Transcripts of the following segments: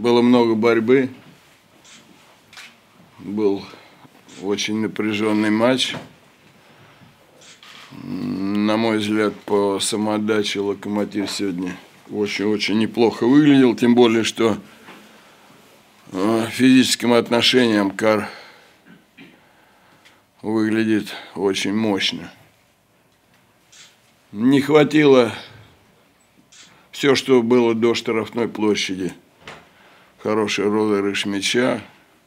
Было много борьбы. Был очень напряженный матч. На мой взгляд, по самоотдаче Локомотив сегодня очень-очень неплохо выглядел. Тем более, что физическим отношении Амкар выглядит очень мощно. Не хватило все, что было до штрафной площади. Хороший розыгрыш мяча,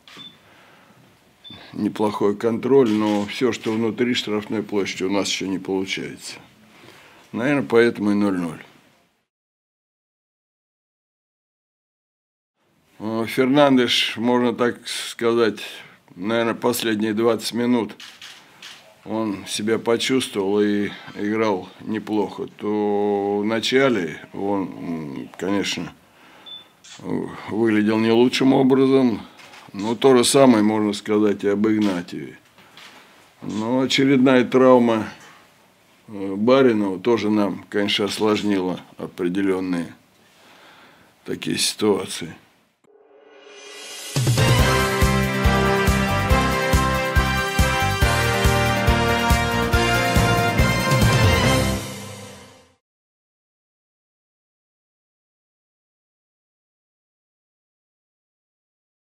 неплохой контроль, но все, что внутри штрафной площади, у нас еще не получается. Наверное, поэтому и 0-0. Фернандеш, можно так сказать, наверное, последние 20 минут он себя почувствовал и играл неплохо. То в начале он, конечно, выглядел не лучшим образом, но то же самое можно сказать и об Игнатьеве. Но очередная травма Баринова тоже нам, конечно, осложнила определенные такие ситуации.